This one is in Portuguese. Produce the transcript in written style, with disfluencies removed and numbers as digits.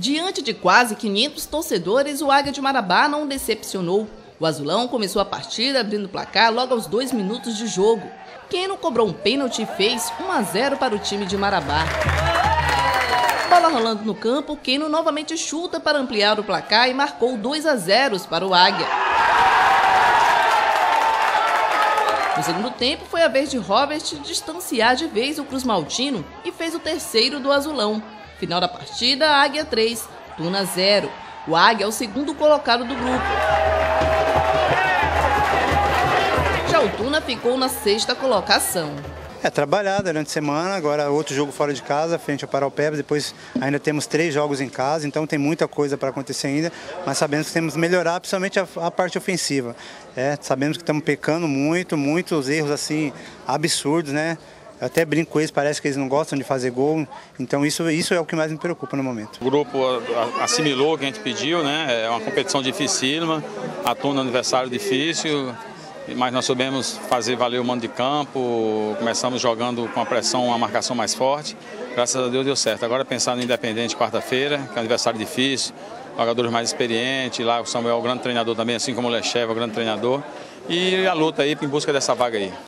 Diante de quase 500 torcedores, o Águia de Marabá não decepcionou. O azulão começou a partida abrindo o placar logo aos 2 minutos de jogo. Keno cobrou um pênalti e fez 1-0 para o time de Marabá. Bola rolando no campo, Keno novamente chuta para ampliar o placar e marcou 2-0 para o Águia. No segundo tempo, foi a vez de Robert distanciar de vez o Cruz Maltino e fez o terceiro do azulão. Final da partida, Águia 3, Tuna 0. O Águia é o segundo colocado do grupo. Já o Tuna ficou na 6ª colocação. Trabalhar durante a semana, agora outro jogo fora de casa, frente ao Paraupebas, depois ainda temos 3 jogos em casa, então tem muita coisa para acontecer ainda, mas sabemos que temos que melhorar, principalmente a parte ofensiva. Sabemos que estamos pecando muitos erros assim absurdos, né? Eu até brinco com eles, parece que eles não gostam de fazer gol, então isso é o que mais me preocupa no momento. O grupo assimilou o que a gente pediu, né? É uma competição dificílima, a Tuna é um adversário difícil, mas nós soubemos fazer valer o mando de campo, começamos jogando com a pressão, uma marcação mais forte, graças a Deus deu certo. Agora pensar no Independente quarta-feira, que é um adversário difícil, jogadores mais experientes, lá o Samuel é o grande treinador também, assim como o Lecheva é o grande treinador, e a luta aí em busca dessa vaga aí.